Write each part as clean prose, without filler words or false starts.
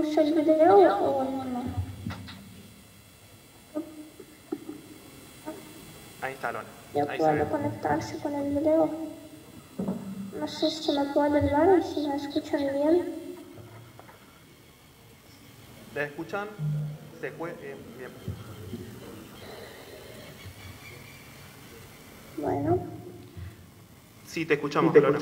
usar el video o no? Ahí está, Alona. Ya puedo conectarse con el video. No sé si me pueden ver o si me escuchan bien. ¿La escuchan? Bien. Bueno. Sí, te escuchamos, Alona.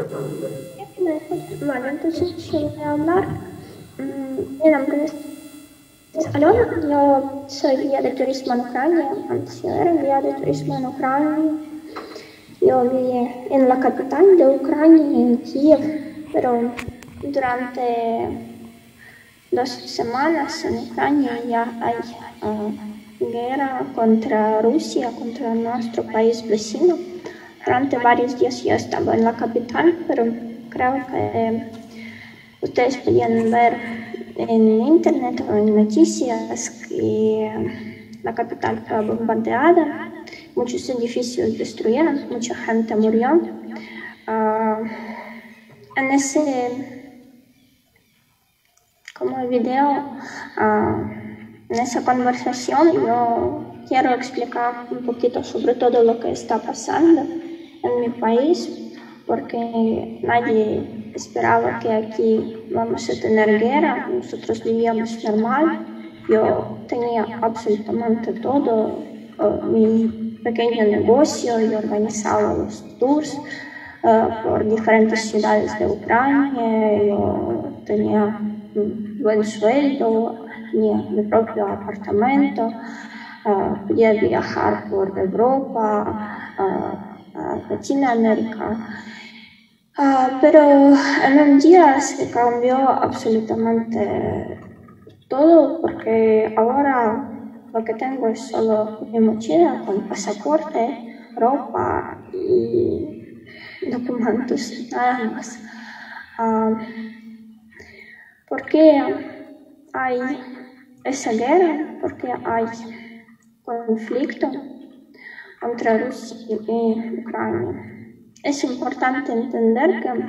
Bueno, entonces yo voy a hablar. Mi nombre es Alona, yo soy guía de turismo en Ucrania, antes yo era guía de turismo en Ucrania. Yo viví en la capital de Ucrania, en Kiev, pero durante 2 semanas en Ucrania ya hay guerra contra Rusia, contra nuestro país vecino. Durante varios días yo estaba en la capital, pero creo que ustedes podían ver en internet o en noticias que la capital fue bombardeada, muchos edificios destruyeron, mucha gente murió. En ese video, en esa conversación yo quiero explicar un poquito sobre todo lo que está pasando en mi país, porque nadie esperaba que aquí vamos a tener guerra. Nosotros vivíamos normal, yo tenía absolutamente todo, mi pequeño negocio, yo organizaba los tours por diferentes ciudades de Ucrania, yo tenía buen sueldo, tenía mi propio apartamento, podía viajar por Europa, Latinoamérica, pero en un día se cambió absolutamente todo, porque ahora lo que tengo es solo mi mochila con pasaporte, ropa y documentos, nada más. ¿Por qué hay esa guerra? ¿Por qué hay conflicto entre Rusia y Ucrania? Es importante entender que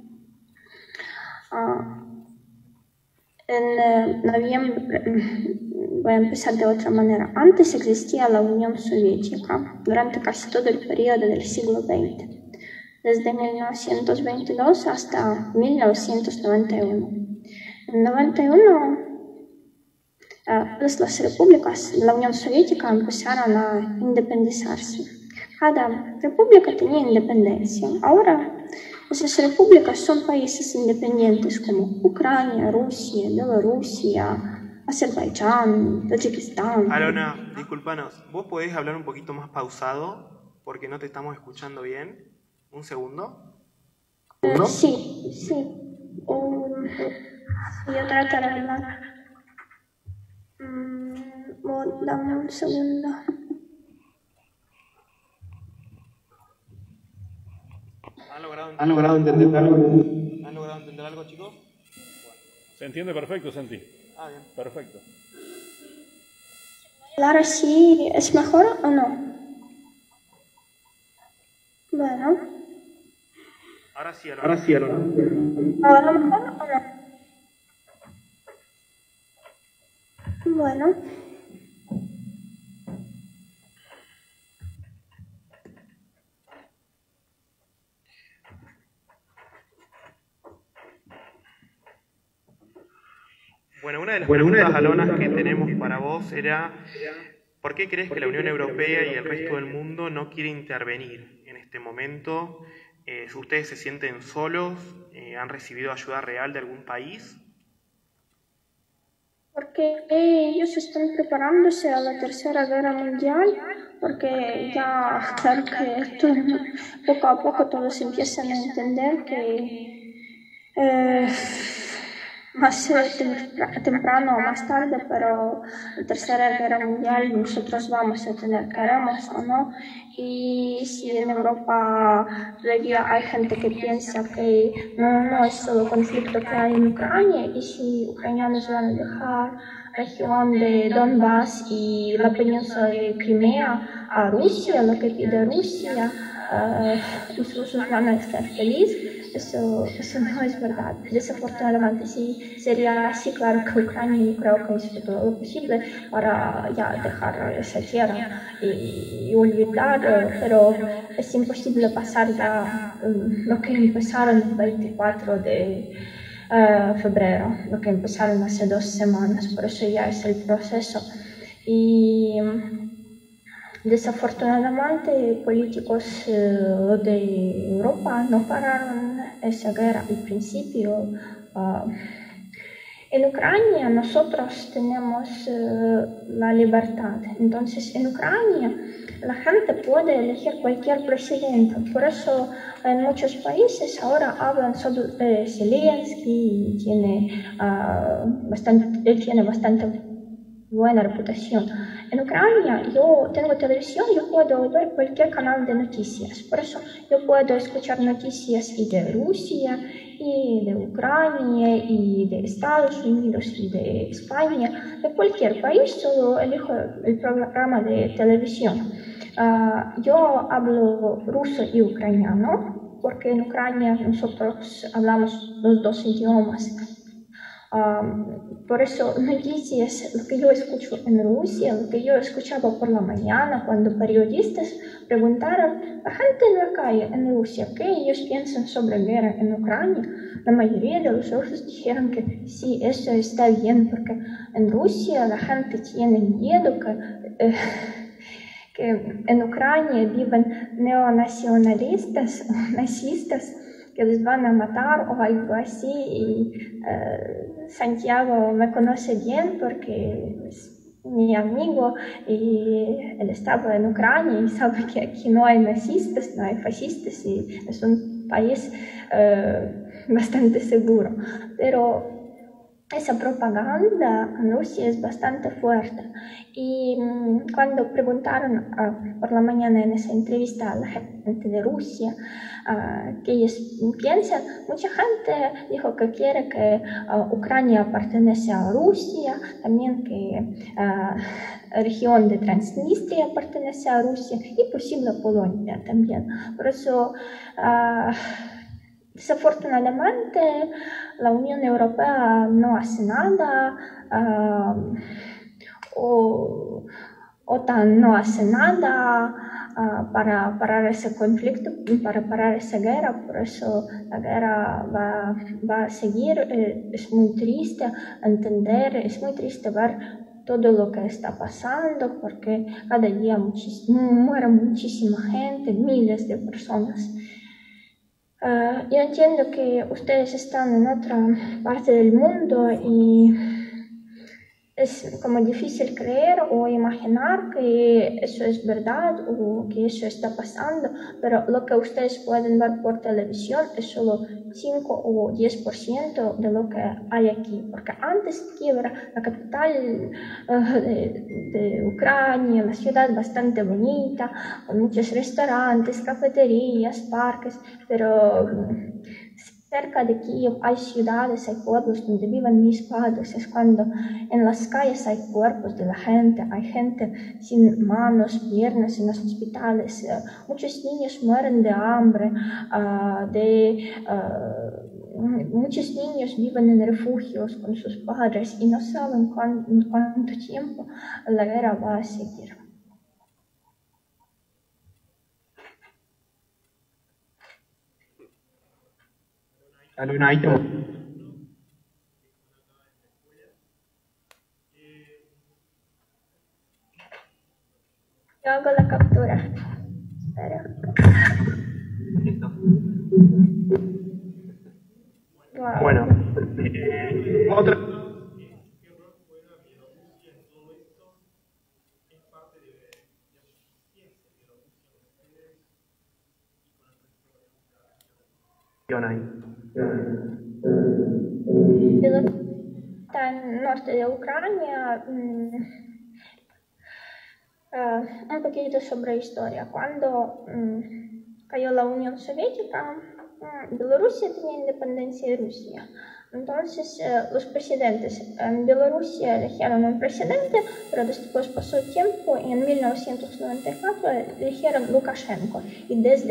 en noviembre, voy a empezar de otra manera, antes existía la Unión Soviética durante casi todo el periodo del siglo XX, desde 1922 hasta 1991. En 91, todas las repúblicas de la Unión Soviética empezaron a independizarse. Cada república tenía independencia. Ahora esas repúblicas son países independientes como Ucrania, Rusia, Bielorrusia, Azerbaiyán, Tayikistán. Alona, discúlpanos, ¿vos podés hablar un poquito más pausado? Porque no te estamos escuchando bien. ¿Un segundo? Sí. Yo trataré de hablar. Dame un segundo. ¿Han logrado entender algo? ¿Han logrado entender algo, chicos? Bueno. Se entiende perfecto, Santi. Bien. Perfecto. ¿Hablar así es mejor o no? Bueno. Ahora sí, Alona. ¿Ahora mejor o no? Bueno. Bueno, una de las preguntas, Alona, que tenemos para vos era ¿por qué crees que la Unión Europea y el resto del mundo no quiere intervenir en este momento? ¿Ustedes se sienten solos? ¿Han recibido ayuda real de algún país? Porque ellos están preparándose a la Tercera Guerra Mundial, porque ya claro que poco a poco todos empiezan a entender que más temprano o más tarde, pero la Tercera Guerra Mundial nosotros vamos a tener, queremos o no. Y si en Europa todavía hay gente que piensa que no es solo conflicto que hay en Ucrania, y si ucranianos van a dejar la región de Donbass y la península de Crimea a Rusia, lo que pide Rusia, incluso van a estar felices. eso no es verdad. Desafortunadamente, si sería así, claro que Ucrania creo que hizo todo lo posible para ya dejar esa tierra y olvidar, pero es imposible pasar ya lo que empezaron el 24 de febrero, lo que empezaron hace 2 semanas, por eso ya es el proceso. Y desafortunadamente, políticos de Europa no pararon esa guerra al principio. En Ucrania nosotros tenemos la libertad, entonces en Ucrania la gente puede elegir cualquier presidente, por eso en muchos países ahora hablan sobre Zelensky, él tiene bastante buena reputación. En Ucrania yo tengo televisión, yo puedo ver cualquier canal de noticias, por eso yo puedo escuchar noticias y de Rusia, y de Ucrania, y de Estados Unidos, y de España, de cualquier país, solo elijo el programa de televisión. Yo hablo ruso y ucraniano, porque en Ucrania nosotros hablamos los 2 idiomas. Por eso noticias, lo que yo escucho en Rusia, lo que yo escuchaba por la mañana cuando periodistas preguntaron a gente en la calle en Rusia qué ellos piensan sobre la guerra en Ucrania, la mayoría de los rusos dijeron que sí, eso está bien, porque en Rusia la gente tiene miedo que en Ucrania viven neonacionalistas o nazistas que les van a matar o algo así. Y Santiago me conoce bien porque es mi amigo y él estaba en Ucrania y sabe que aquí no hay nazistas, no hay fascistas y es un país bastante seguro. Pero esa propaganda en Rusia es bastante fuerte. Y cuando preguntaron por la mañana en esa entrevista a la gente de Rusia qué ellos piensan, mucha gente dijo que quiere que Ucrania pertenece a Rusia, también que la región de Transnistria pertenece a Rusia y posible Polonia también. Por eso desafortunadamente, la Unión Europea no hace nada, OTAN no hace nada para parar ese conflicto, para parar esa guerra, por eso la guerra va a seguir. Es muy triste entender, es muy triste ver todo lo que está pasando, porque cada día muere muchísima gente, miles de personas. Yo entiendo que ustedes están en otra parte del mundo y es como difícil creer o imaginar que eso es verdad o que eso está pasando, pero lo que ustedes pueden ver por televisión es solo 5 o 10% de lo que hay aquí, porque antes Kiev era la capital de Ucrania, la ciudad bastante bonita, con muchos restaurantes, cafeterías, parques, pero cerca de Kiev hay ciudades, hay pueblos donde viven mis padres. Es cuando en las calles hay cuerpos de la gente, hay gente sin manos, piernas en los hospitales. Muchos niños mueren de hambre, muchos niños viven en refugios con sus padres y no saben cuánto tiempo la guerra va a seguir. Aluna, ahí te... Yo hago la captura. Espera. Listo. Wow. Bueno, otra... Está en el norte de Ucrania. Un poquito sobre historia. Cuando cayó la Unión Soviética, Bielorrusia tenía independencia de Rusia. Entonces, los presidentes en Bielorrusia eligieron un presidente, pero después pasó tiempo y en 1994 eligieron Lukashenko. Y desde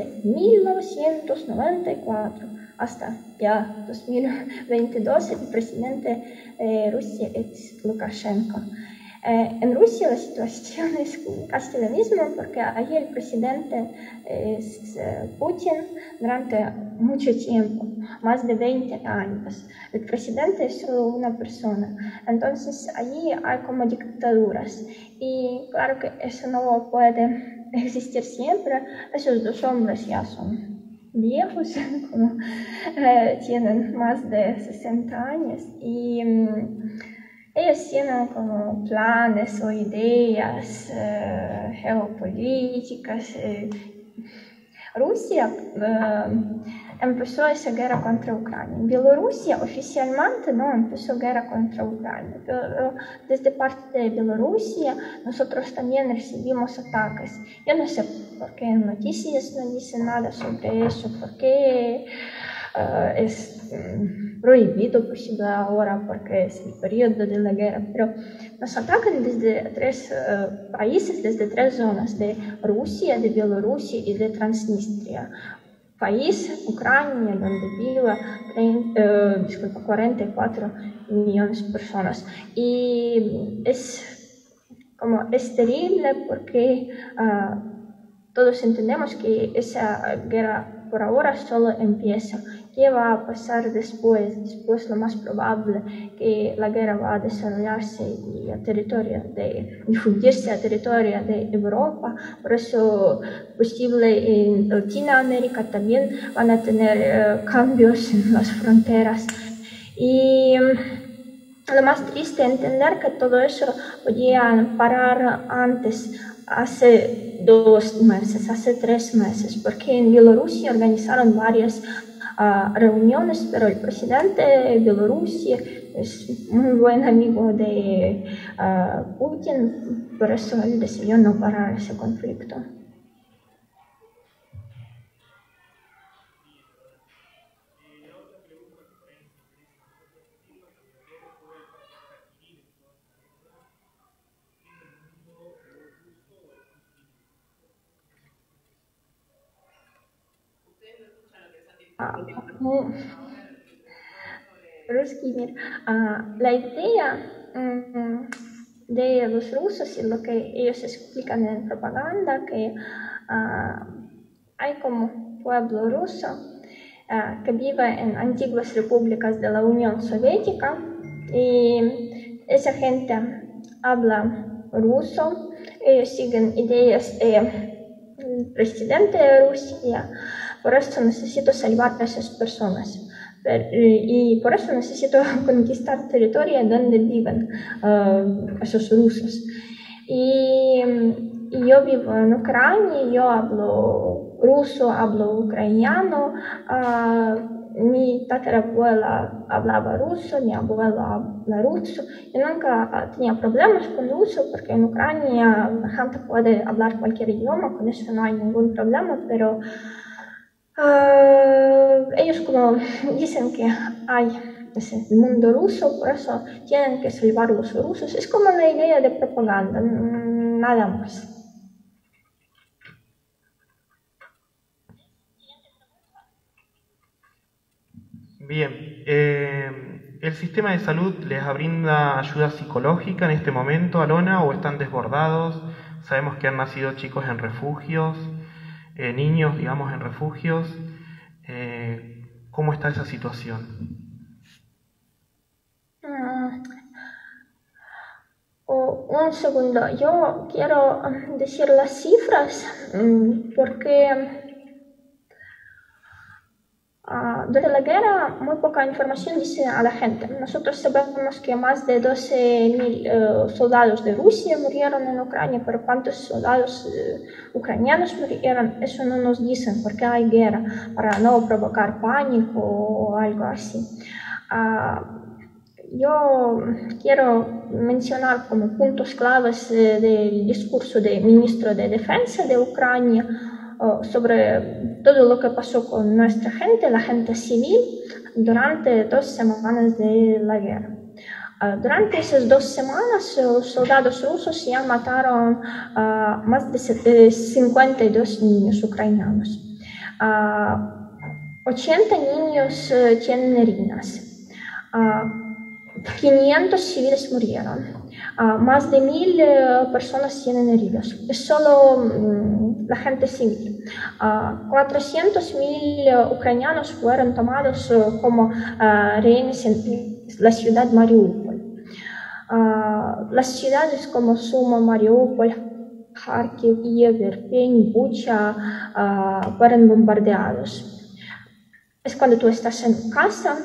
1994 hasta ya 2022 el presidente de Rusia es Lukashenko. En Rusia la situación es casi la misma porque allí el presidente es Putin durante mucho tiempo, más de 20 años. El presidente es solo una persona, entonces allí hay como dictaduras y claro que eso no puede existir siempre. Esos dos hombres ya son viejos, como, tienen más de 60 años y ellos tienen como planes o ideas geopolíticas. Rusia empezó esa guerra contra Ucrania. Bielorrusia oficialmente no empezó guerra contra Ucrania, pero desde parte de Bielorrusia nosotros también recibimos ataques. Yo no sé por qué en noticias no dicen nada sobre eso, por qué es prohibido posible ahora porque es el periodo de la guerra, pero nos atacan desde tres países, desde tres zonas, de Rusia, de Bielorrusia y de Transnistria. País, Ucrania, donde viven 44 millones de personas. Y es terrible porque todos entendemos que esa guerra por ahora solo empieza. ¿Qué va a pasar después? Después lo más probable que la guerra va a desarrollarse y difundirse a territorio de Europa. Por eso posible en Latinoamérica también van a tener cambios en las fronteras. Y lo más triste es entender que todo eso podía parar antes, hace 2 meses, hace 3 meses, porque en Bielorrusia organizaron varias reuniones, pero el presidente de Bielorrusia es muy buen amigo de Putin, por eso él decidió no parar ese conflicto. Русский мир. La idea de los rusos y lo que ellos explican en propaganda, que hay como pueblo ruso que vive en antiguas repúblicas de la Unión Soviética y esa gente habla ruso, ellos siguen ideas del presidente de Rusia. Por eso necesito salvar a esas personas. Y por eso necesito conquistar territorio donde viven esos rusos. Y yo vivo en Ucrania, yo hablo ruso, hablo ucraniano. Mi tatarabuela hablaba ruso, mi abuelo habla ruso. Yo nunca tenía problemas con ruso porque en Ucrania la gente puede hablar cualquier idioma, con eso no hay ningún problema, pero ellos como dicen que hay ese mundo ruso, por eso tienen que salvar los rusos. Es como una idea de propaganda, nada más. Bien, ¿el sistema de salud les brinda ayuda psicológica en este momento, Alona, o están desbordados? Sabemos que han nacido chicos en refugios, niños, digamos, en refugios. ¿Cómo está esa situación? Un segundo, yo quiero decir las cifras porque durante la guerra muy poca información dice a la gente. Nosotros sabemos que más de 12.000 soldados de Rusia murieron en Ucrania, pero cuántos soldados ucranianos murieron, eso no nos dicen porque hay guerra, para no provocar pánico o algo así. Yo quiero mencionar como puntos claves del discurso del ministro de Defensa de Ucrania sobre todo lo que pasó con nuestra gente, la gente civil, durante 2 semanas de la guerra. Durante esas 2 semanas, los soldados rusos ya mataron más de 52 niños ucranianos. 80 niños tienen heridas. 500 civiles murieron. Más de 1000 personas tienen heridos. Es solo la gente civil. 400.000 ucranianos fueron tomados como rehenes en la ciudad de Mariupol. Las ciudades como Suma, Mariupol, Kharkiv, Irpin, Bucha fueron bombardeados. Es cuando tú estás en casa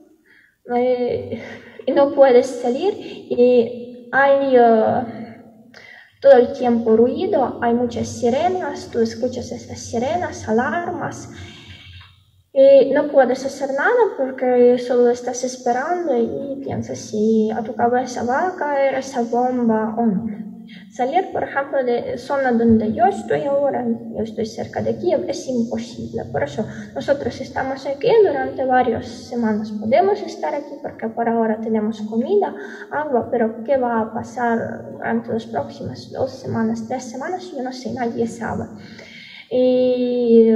y no puedes salir y hay todo el tiempo ruido, hay muchas sirenas, tú escuchas estas sirenas, alarmas y no puedes hacer nada porque solo estás esperando y piensas si a tu cabeza va a caer esa bomba o no. Salir, por ejemplo, de zona donde yo estoy ahora, yo estoy cerca de Kiev, es imposible. Por eso nosotros estamos aquí durante varias semanas. Podemos estar aquí porque por ahora tenemos comida, agua, pero ¿qué va a pasar durante las próximas 2 semanas, 3 semanas? Yo no sé, nadie sabe. Y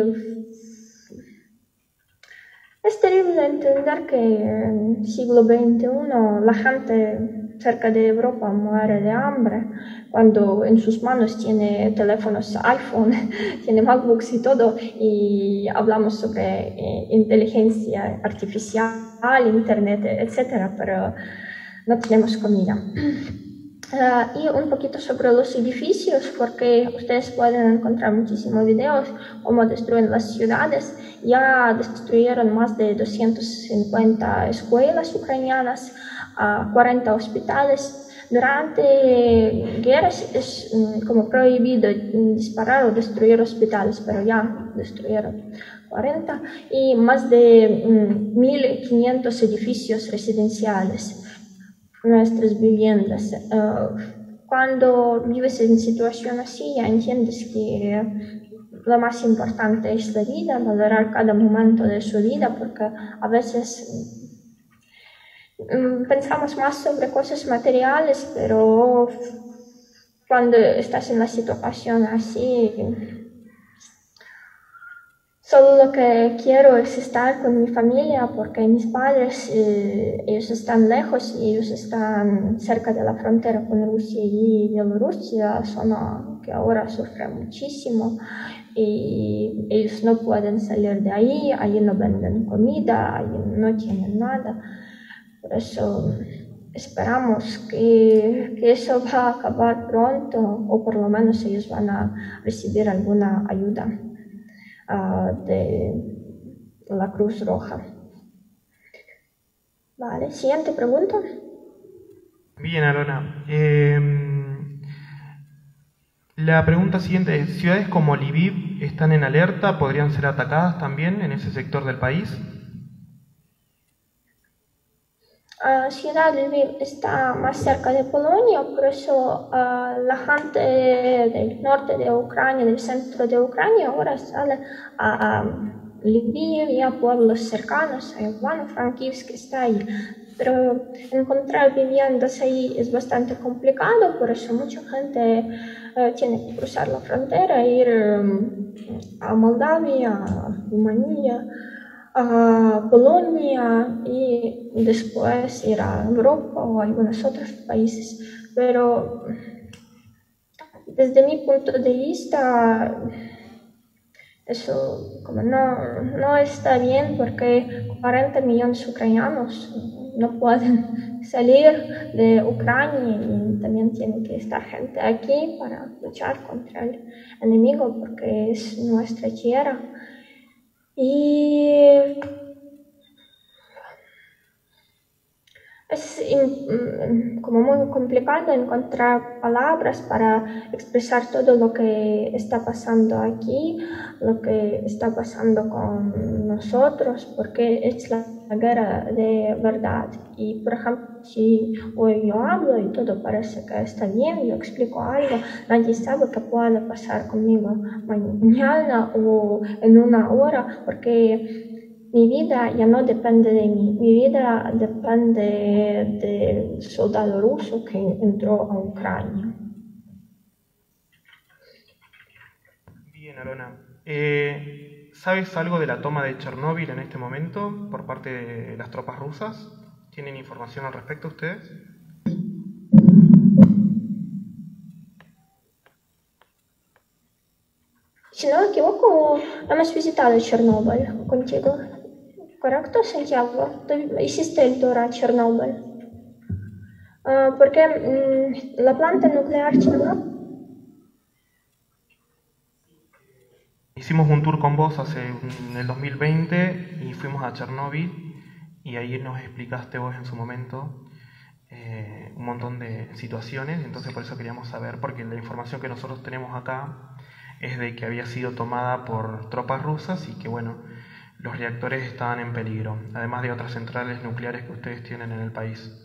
es terrible entender que en el siglo XXI la gente cerca de Europa muere de hambre cuando en sus manos tiene teléfonos iPhone, tiene MacBooks y todo, y hablamos sobre inteligencia artificial, internet, etc., pero no tenemos comida. Y un poquito sobre los edificios, porque ustedes pueden encontrar muchísimos videos cómo destruyen las ciudades. Ya destruyeron más de 250 escuelas ucranianas, 40 hospitales. Durante guerras es como prohibido disparar o destruir hospitales, pero ya destruyeron 40 y más de 1500 edificios residenciales. Nuestras viviendas. Cuando vives en situación así, ya entiendes que lo más importante es la vida, valorar cada momento de su vida, porque a veces pensamos más sobre cosas materiales, pero cuando estás en una situación así, solo lo que quiero es estar con mi familia porque mis padres, ellos están lejos y ellos están cerca de la frontera con Rusia y Bielorrusia, zona que ahora sufre muchísimo y ellos no pueden salir de ahí no venden comida, ahí no tienen nada. Por eso esperamos que eso va a acabar pronto o por lo menos ellos van a recibir alguna ayuda de la Cruz Roja. Vale, siguiente pregunta. Bien, Alona. La pregunta siguiente es, ¿ciudades como Lviv están en alerta? ¿Podrían ser atacadas también en ese sector del país? Ciudad de Lviv está más cerca de Polonia, por eso la gente del norte de Ucrania, del centro de Ucrania, ahora sale a Lviv y a pueblos cercanos, a Ivano-Frankivsk que está ahí. Pero encontrar viviendas ahí es bastante complicado, por eso mucha gente tiene que cruzar la frontera, ir a Moldavia, a Rumanía, a Polonia y después ir a Europa o a algunos otros países. Pero desde mi punto de vista, eso como no está bien porque 40 millones de ucranianos no pueden salir de Ucrania y también tiene que estar gente aquí para luchar contra el enemigo porque es nuestra tierra. Y es como muy complicado encontrar palabras para expresar todo lo que está pasando aquí, lo que está pasando con nosotros, porque es la guerra de verdad. Y por ejemplo, si hoy yo hablo y todo parece que está bien, yo explico algo, nadie sabe qué puede pasar conmigo mañana o en una hora, porque mi vida ya no depende de mí, mi vida depende del soldado ruso que entró a Ucrania. Bien, Alona. ¿Sabes algo de la toma de Chernóbil en este momento por parte de las tropas rusas? ¿Tienen información al respecto ustedes? Si no me equivoco, hemos visitado Chernóbil contigo, ¿correcto, Santiago? Tú hiciste el tour a Chernóbil. Porque la planta nuclear Chernóbil... Hicimos un tour con vos en el 2020 y fuimos a Chernóbil y ahí nos explicaste vos en su momento un montón de situaciones, entonces por eso queríamos saber, porque la información que nosotros tenemos acá es de que había sido tomada por tropas rusas y que bueno, los reactores estaban en peligro, además de otras centrales nucleares que ustedes tienen en el país.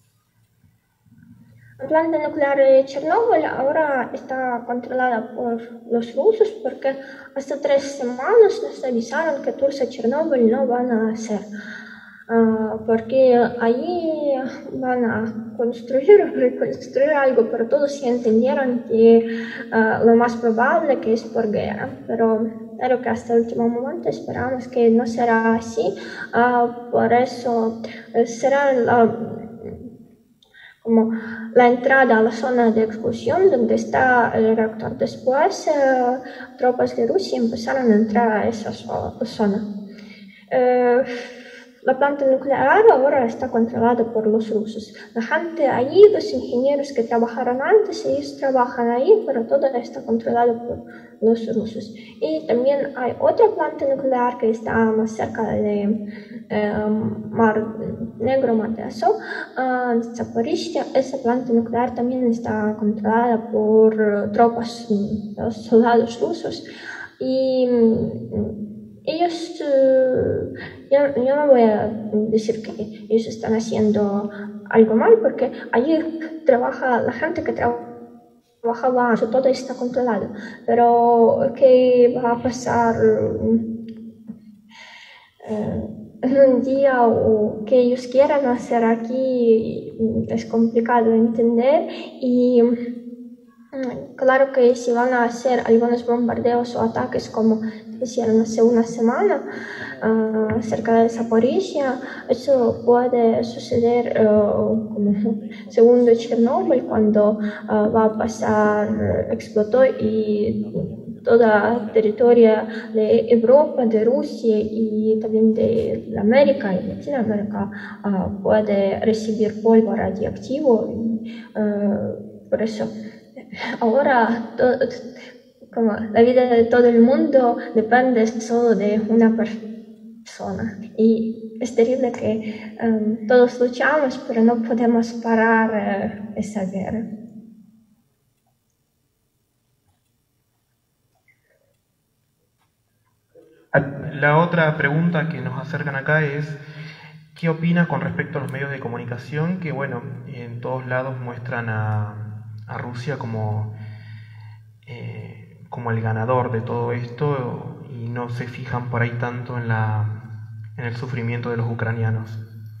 La planta nuclear de Chernóbil ahora está controlada por los rusos porque hasta 3 semanas nos avisaron que tours a Chernóbil no van a hacer. Porque allí van a construir o reconstruir algo, pero todos ya entendieron que lo más probable que es por guerra. Pero claro que hasta el último momento esperamos que no será así. Por eso será como la entrada a la zona de exclusión donde está el reactor. Después, tropas de Rusia empezaron a entrar a esa zona. La planta nuclear ahora está controlada por los rusos. La gente allí, los ingenieros que trabajaron antes, ellos trabajan ahí, pero todo está controlado por los rusos. Y también hay otra planta nuclear que está más cerca de Mar Negro, Mar de Azov, Zaporizhzhia. Esa planta nuclear también está controlada por tropas, los soldados rusos. Y ellos, yo no voy a decir que ellos están haciendo algo mal, porque allí trabaja la gente que trabajaba, todo está controlado. Pero ¿qué va a pasar en un día o que ellos quieran hacer aquí? Es complicado entender. Y claro que si van a hacer algunos bombardeos o ataques como hicieron hace una semana cerca de Zaporizhzhia, eso puede suceder como segundo Chernóbil, cuando va a pasar, explotó y toda territorio de Europa, de Rusia y también de América y Latinoamérica puede recibir polvo radioactivo. Por eso ahora como la vida de todo el mundo depende solo de una persona. Y es terrible que todos luchamos, pero no podemos parar esa guerra. La otra pregunta que nos acercan acá es, ¿qué opina con respecto a los medios de comunicación que, bueno, en todos lados muestran a Rusia como el ganador de todo esto y no se fijan por ahí tanto en el sufrimiento de los ucranianos?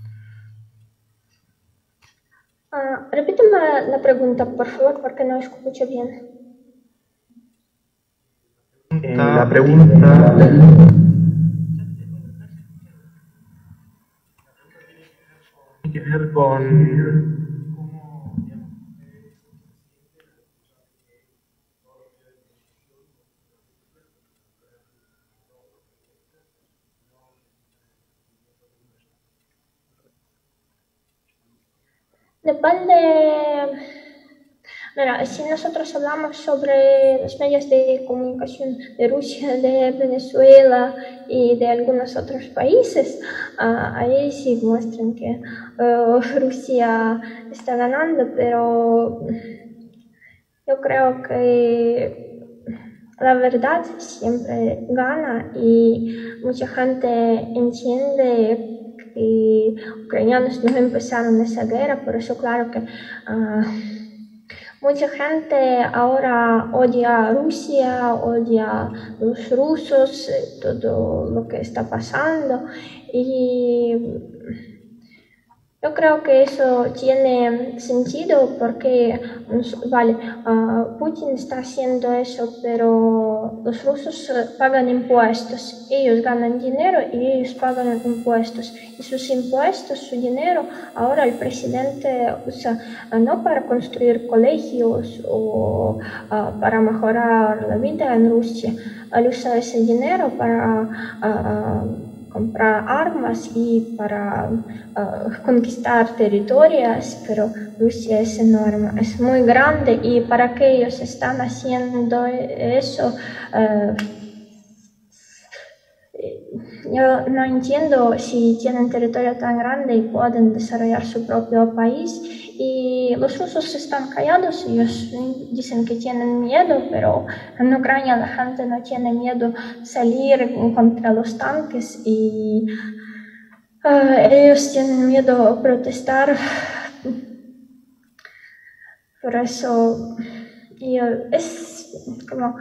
Repíteme la pregunta, por favor, porque no escucho bien. La pregunta tiene que ver con Depende. Mira, si nosotros hablamos sobre los medios de comunicación de Rusia, de Venezuela y de algunos otros países, ahí sí muestran que Rusia está ganando, pero yo creo que la verdad siempre gana y mucha gente entiende que ucranianos no empezaron esa guerra, por eso claro que Mucha gente ahora odia a Rusia, odia a los rusos, todo lo que está pasando. Y yo creo que eso tiene sentido porque, vale, Putin está haciendo eso, pero los rusos pagan impuestos, ellos ganan dinero y ellos pagan impuestos. Y sus impuestos, su dinero, ahora el presidente usa no para construir colegios o para mejorar la vida en Rusia, él usa ese dinero para comprar armas y para conquistar territorios, pero Rusia es enorme, es muy grande y para que ellos están haciendo eso, yo no entiendo si tienen territorio tan grande y pueden desarrollar su propio país. Y los rusos están callados, ellos dicen que tienen miedo, pero en Ucrania la gente no tiene miedo salir contra los tanques y ellos tienen miedo a protestar. Por eso es como...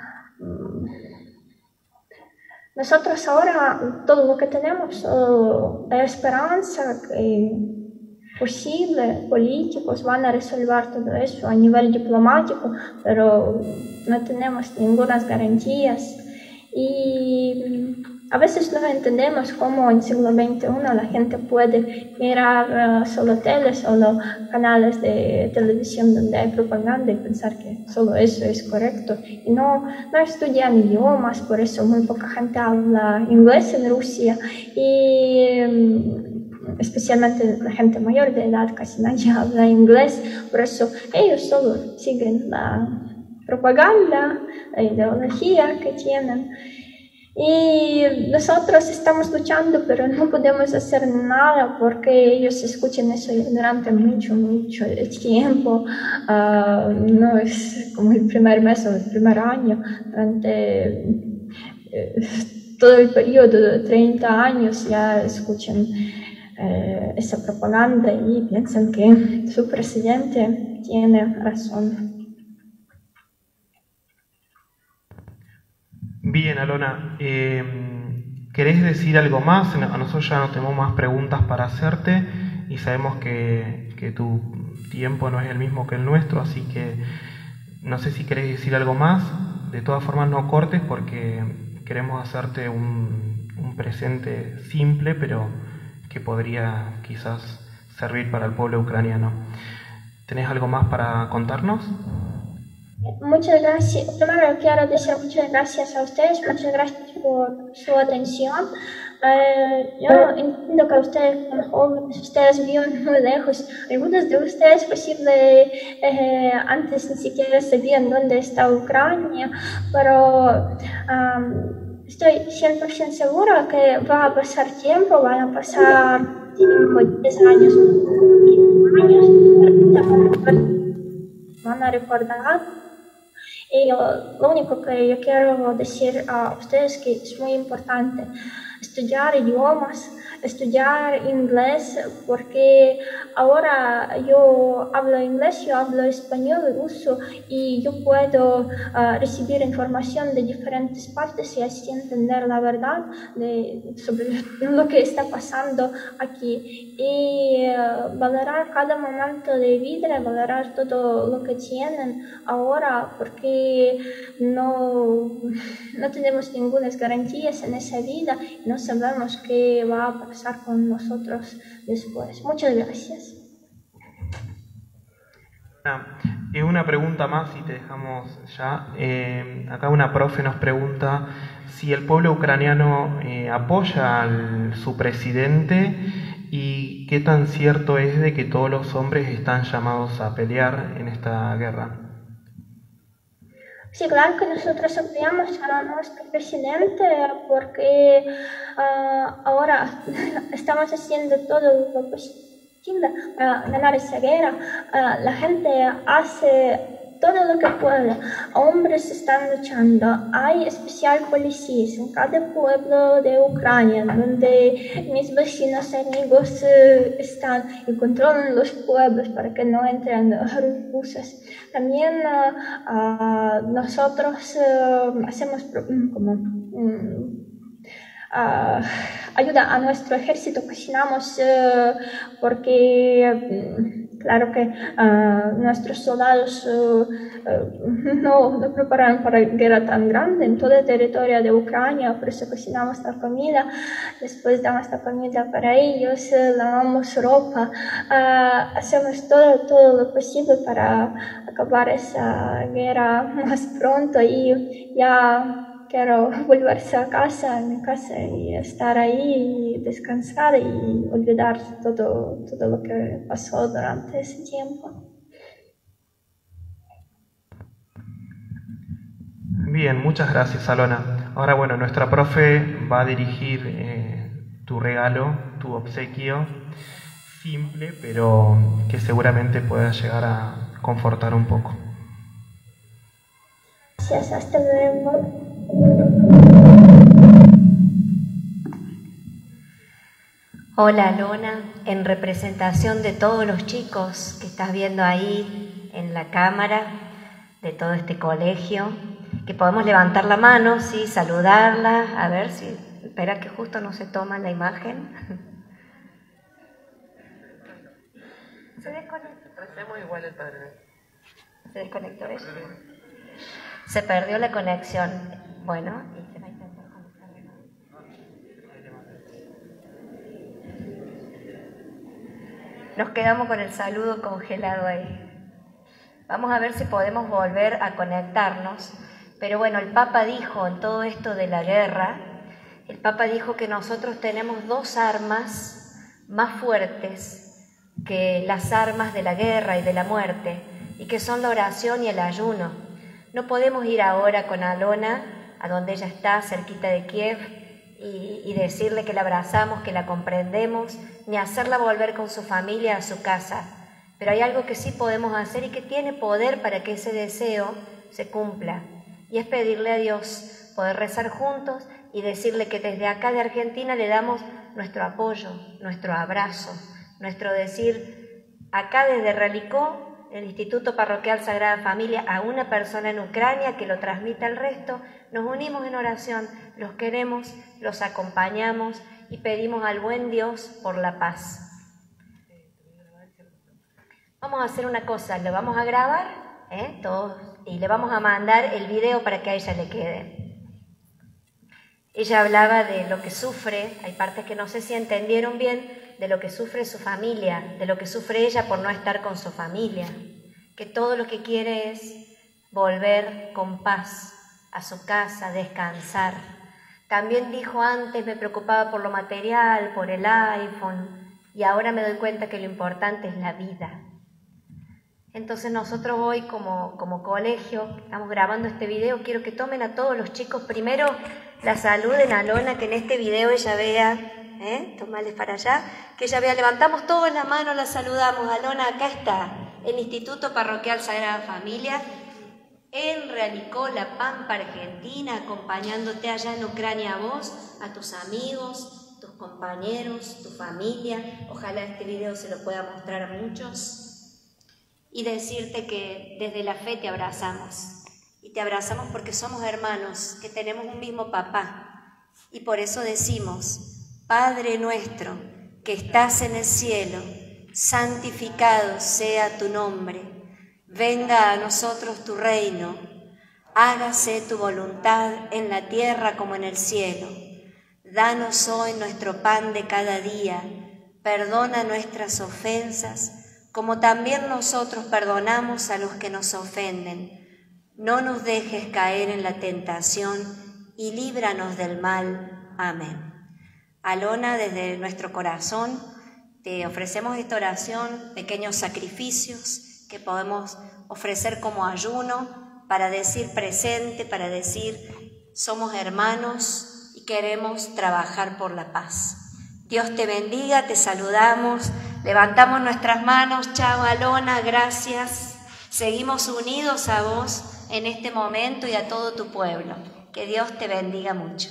Nosotros ahora todo lo que tenemos, la esperanza que posible, políticos van a resolver todo eso a nivel diplomático, pero no tenemos ninguna garantías. Y a veces no entendemos cómo en el siglo XXI la gente puede mirar solo tele, solo canales de televisión donde hay propaganda y pensar que solo eso es correcto. Y no estudian idiomas, por eso muy poca gente habla inglés en Rusia. Y especialmente la gente mayor de edad, casi nadie habla inglés, por eso ellos solo siguen la propaganda, la ideología que tienen. Y nosotros estamos luchando, pero no podemos hacer nada porque ellos escuchan eso durante mucho tiempo. No es como el primer mes o el primer año, durante todo el periodo de 30 años ya escuchan esa propaganda y piensan que su presidente tiene razón. Bien, Alona, ¿querés decir algo más? A nosotros ya no tenemos más preguntas para hacerte y sabemos que tu tiempo no es el mismo que el nuestro, así que no sé si querés decir algo más. De todas formas no cortes porque queremos hacerte un presente simple, pero que podría quizás servir para el pueblo ucraniano. ¿Tenés algo más para contarnos? Muchas gracias. Primero quiero decir muchas gracias a ustedes, muchas gracias por su atención. Yo entiendo que ustedes son jóvenes, ustedes viven muy lejos. Algunos de ustedes posible antes ni siquiera sabían dónde está Ucrania, pero estoy 100% segura que va a pasar tiempo, van a pasar 5, 10 años, 15 años, van a recordar. Y lo único que yo quiero decir a ustedes es que es muy importante estudiar idiomas, estudiar inglés, porque ahora yo hablo inglés, yo hablo español, ruso, y yo puedo recibir información de diferentes partes y así entender la verdad sobre lo que está pasando aquí. Y valorar cada momento de vida, valorar todo lo que tienen ahora, porque no tenemos ninguna garantías en esa vida, no sabemos qué va a pasar con nosotros después. Muchas gracias. Una pregunta más y te dejamos ya. Acá una profe nos pregunta si el pueblo ucraniano apoya a su presidente y qué tan cierto es de que todos los hombres están llamados a pelear en esta guerra. Sí, claro que nosotros apoyamos a nuestro presidente porque ahora estamos haciendo todo lo posible para ganar esa guerra. La gente hace todo lo que pueda. Hombres están luchando, hay especial policías en cada pueblo de Ucrania, donde mis vecinos y amigos están y controlan los pueblos para que no entren rusos. También nosotros hacemos ayuda a nuestro ejército, cocinamos porque claro que nuestros soldados no prepararon para guerra tan grande en todo el territorio de Ucrania, por eso cocinamos la comida, después damos la comida para ellos, lavamos ropa, hacemos todo lo posible para acabar esa guerra más pronto y ya quiero volverse a casa, en mi casa, y estar ahí, y descansar y olvidar todo lo que pasó durante ese tiempo. Bien, muchas gracias, Alona. Ahora, bueno, nuestra profe va a dirigir tu regalo, tu obsequio, simple, pero que seguramente pueda llegar a confortar un poco. Gracias, hasta luego. Hola Alona, en representación de todos los chicos que estás viendo ahí en la cámara, de todo este colegio, que podemos levantar la mano, sí, saludarla, a ver si, espera que justo no se toma la imagen. Se desconectó. Hacemos igual el padre. Se desconectó ella. Se perdió la conexión. Bueno, y se va a intentar conectar de nuevo. Nos quedamos con el saludo congelado ahí. Vamos a ver si podemos volver a conectarnos. Pero bueno, el Papa dijo en todo esto de la guerra, el Papa dijo que nosotros tenemos dos armas más fuertes que las armas de la guerra y de la muerte, y que son la oración y el ayuno. No podemos ir ahora con Alona a donde ella está, cerquita de Kiev, y decirle que la abrazamos, que la comprendemos, ni hacerla volver con su familia a su casa. Pero hay algo que sí podemos hacer y que tiene poder para que ese deseo se cumpla, y es pedirle a Dios poder rezar juntos y decirle que desde acá de Argentina le damos nuestro apoyo, nuestro abrazo, nuestro decir, acá desde Relicó, el Instituto Parroquial Sagrada Familia, a una persona en Ucrania que lo transmita al resto, nos unimos en oración, los queremos, los acompañamos y pedimos al buen Dios por la paz. Vamos a hacer una cosa, lo vamos a grabar, todos, y le vamos a mandar el video para que a ella le quede. Ella hablaba de lo que sufre, hay partes que no sé si entendieron bien, de lo que sufre su familia, de lo que sufre ella por no estar con su familia, que todo lo que quiere es volver con paz a su casa, descansar. También dijo antes, me preocupaba por lo material, por el iPhone, y ahora me doy cuenta que lo importante es la vida. Entonces nosotros hoy como colegio, estamos grabando este video, quiero que tomen a todos los chicos, primero la saluden a Alona, que en este video ella vea, tomales para allá, que ella vea, levantamos todos la mano, la saludamos, Alona, acá está, el Instituto Parroquial Sagrada Familia, en Realicó, La Pampa, Argentina, acompañándote allá en Ucrania a vos, a tus amigos, tus compañeros, tu familia, ojalá este video se lo pueda mostrar a muchos. Y decirte que desde la fe te abrazamos. Y te abrazamos porque somos hermanos, que tenemos un mismo papá. Y por eso decimos, Padre nuestro, que estás en el cielo, santificado sea tu nombre. Venga a nosotros tu reino. Hágase tu voluntad en la tierra como en el cielo. Danos hoy nuestro pan de cada día. Perdona nuestras ofensas, como también nosotros perdonamos a los que nos ofenden. No nos dejes caer en la tentación y líbranos del mal. Amén. Alona, desde nuestro corazón te ofrecemos esta oración, pequeños sacrificios que podemos ofrecer como ayuno para decir presente, para decir somos hermanos y queremos trabajar por la paz. Dios te bendiga, te saludamos. Levantamos nuestras manos, chao Alona, gracias. Seguimos unidos a vos en este momento y a todo tu pueblo. Que Dios te bendiga mucho.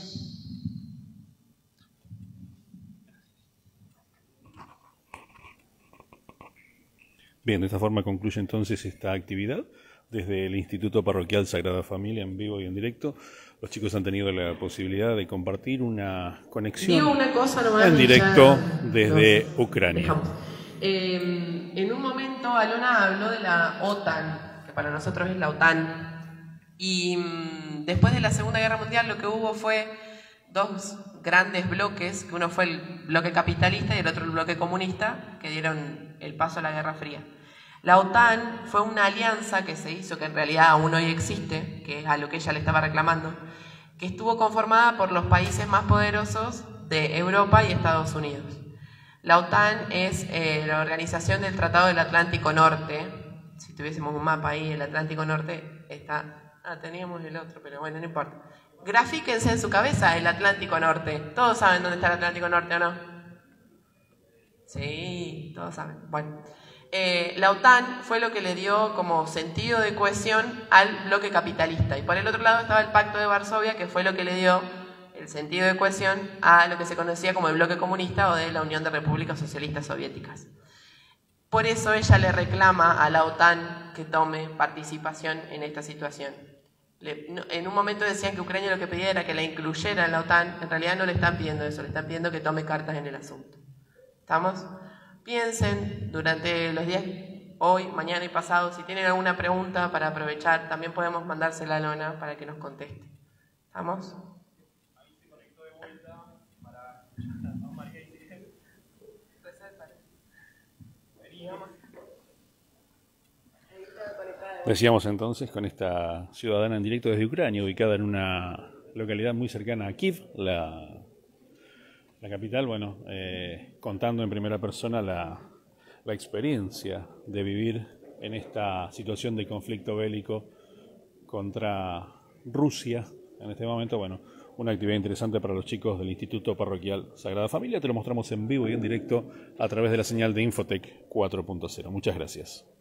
Bien, de esta forma concluye entonces esta actividad desde el Instituto Parroquial Sagrada Familia en vivo y en directo. Los chicos han tenido la posibilidad de compartir una conexión en directo desde Ucrania. En un momento Alona habló de la OTAN, que para nosotros es la OTAN, y después de la Segunda Guerra Mundial lo que hubo fue dos grandes bloques, que uno fue el bloque capitalista y el otro el bloque comunista, que dieron el paso a la Guerra Fría. La OTAN fue una alianza que se hizo, que en realidad aún hoy existe, que es a lo que ella le estaba reclamando, que estuvo conformada por los países más poderosos de Europa y Estados Unidos. La OTAN es la organización del Tratado del Atlántico Norte. Si tuviésemos un mapa ahí, el Atlántico Norte está... teníamos el otro, pero bueno, no importa. Grafíquense en su cabeza el Atlántico Norte. ¿Todos saben dónde está el Atlántico Norte o no? Sí, todos saben. Bueno, la OTAN fue lo que le dio como sentido de cohesión al bloque capitalista. Y por el otro lado estaba el Pacto de Varsovia, que fue lo que le dio el sentido de cohesión a lo que se conocía como el bloque comunista o de la Unión de Repúblicas Socialistas Soviéticas. Por eso ella le reclama a la OTAN que tome participación en esta situación. En un momento decían que Ucrania lo que pedía era que la incluyera en la OTAN. En realidad no le están pidiendo eso, le están pidiendo que tome cartas en el asunto. ¿Estamos? Piensen durante los días, hoy, mañana y pasado, si tienen alguna pregunta para aprovechar, también podemos mandársela a Lona para que nos conteste. ¿Estamos? Decíamos entonces con esta ciudadana en directo desde Ucrania, ubicada en una localidad muy cercana a Kiev, la capital, bueno, contando en primera persona la experiencia de vivir en esta situación de conflicto bélico contra Rusia. En este momento, bueno, una actividad interesante para los chicos del Instituto Parroquial Sagrada Familia. Te lo mostramos en vivo y en directo a través de la señal de Infotec 4.0. Muchas gracias.